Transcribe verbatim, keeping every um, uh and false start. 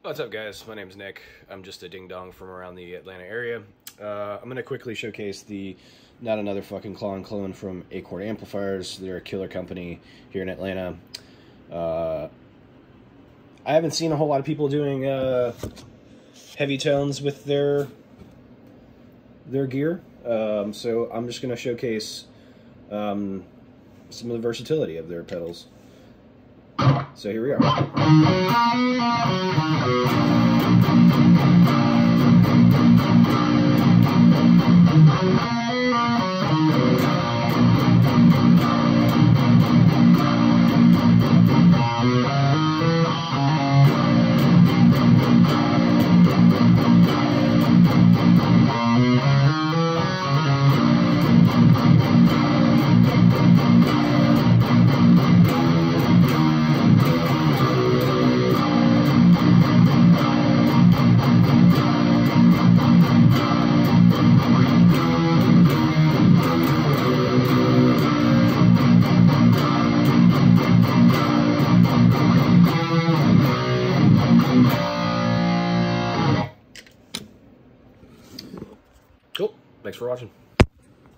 What's up, guys? My name's Nick. I'm just a ding-dong from around the Atlanta area. Uh, I'm going to quickly showcase the Not Another Fucking Klon clone from Acorn Amplifiers. They're a killer company here in Atlanta. Uh, I haven't seen a whole lot of people doing uh, heavy tones with their their gear, um, so I'm just going to showcase um, some of the versatility of their pedals. So here we are. Cool. Thanks for watching.